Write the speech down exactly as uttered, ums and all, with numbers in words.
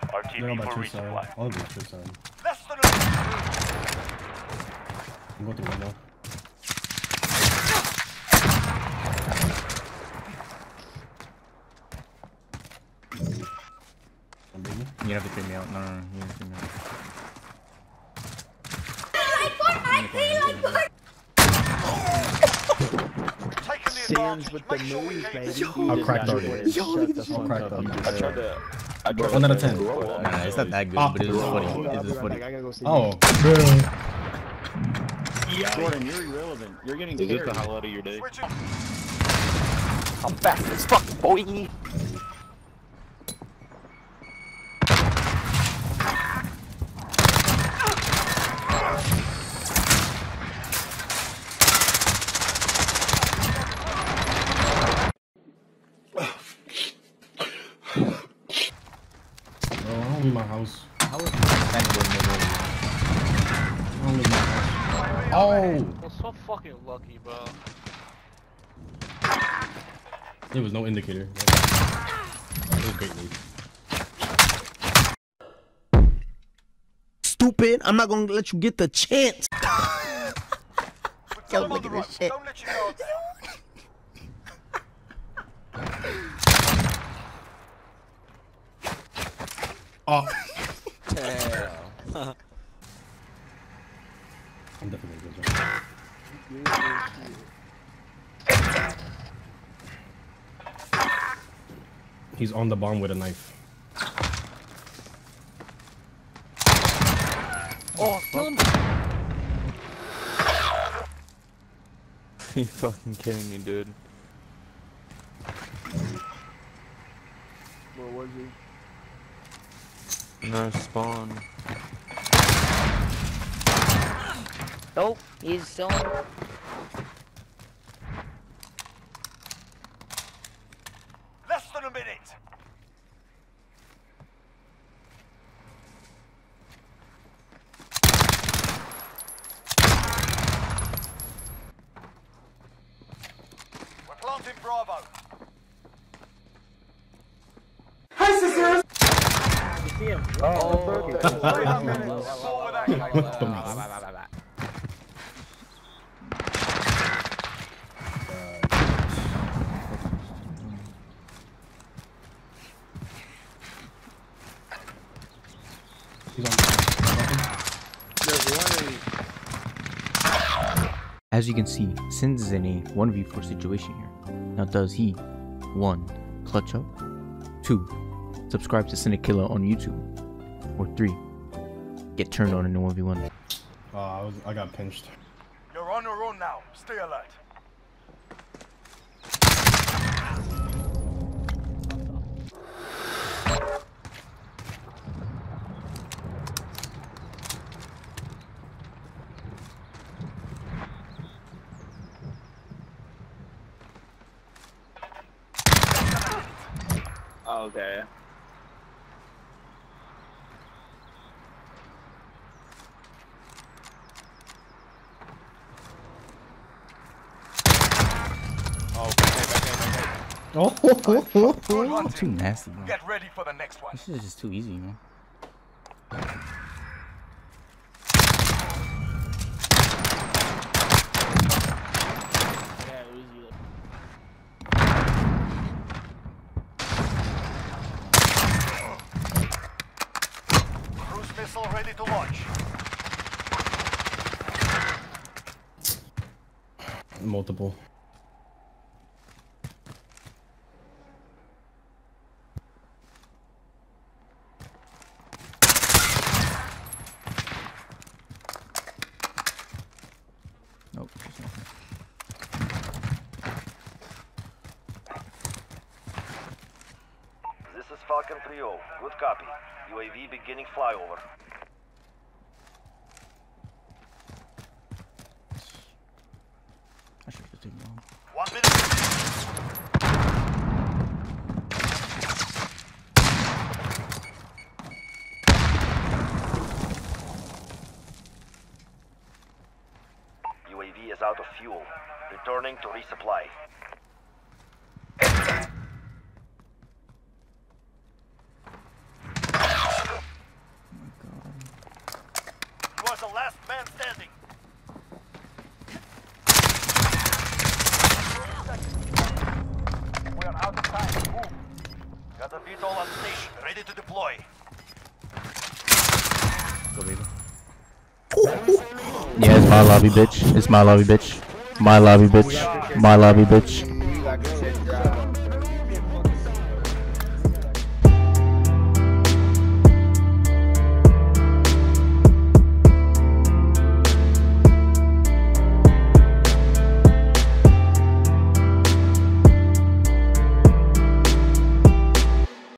They're on my two side. All of them two side. Less than a I'm going through window. You have to kick me out. No, no, no. You have to kick me out. Sands with the move, baby. I'll crack through it. Yo, look at this I'll crack through I it. tried to. I tried One out of to- ten. Nah, nah, it's not that good, Oh. but it was funny. It was funny. Oh. Jordan, you're irrelevant. You're getting Is this carried. the highlight of your day? Switching. I'm fast as fuck, boy. Bro, I don't leave my house. How is that good? I don't leave my house. Oh! We're so fucking lucky, bro. There was no indicator. It was great lead. Stupid! I'm not gonna let you get the chance. Yo, look at this shit. Don't let you go. Oh. Damn. I'm definitely good. Job. He's on the bomb with a knife. Oh, kill him. You fucking kidding me, dude? Where was he? No spawn. Oh, he's still. Less than a minute. We're planting Bravo. Oh, Three minutes. Forward action. He's on. There's one. As you can see, Sins is in a one v four situation here. Now does he, one, clutch up, two, subscribe to Cynic Killer on YouTube, or three, get turned on in a one v one? Oh, I was. I got pinched. You're on your own now. Stay alert. Okay. Oh. Good hunting. Too nasty, bro. Get ready for the next one. This is just too easy, you know? Cruise missile ready to launch. Multiple. Nope. there's nothing. This is Falcon three oh. Good copy. U A V beginning flyover. I should have taken long. One minute. U A V is out of fuel. Returning to resupply. EVTOL on station, ready to deploy. Go, baby. Yeah, it's my lobby, bitch. It's my lobby, bitch. My lobby, bitch. My lobby, bitch.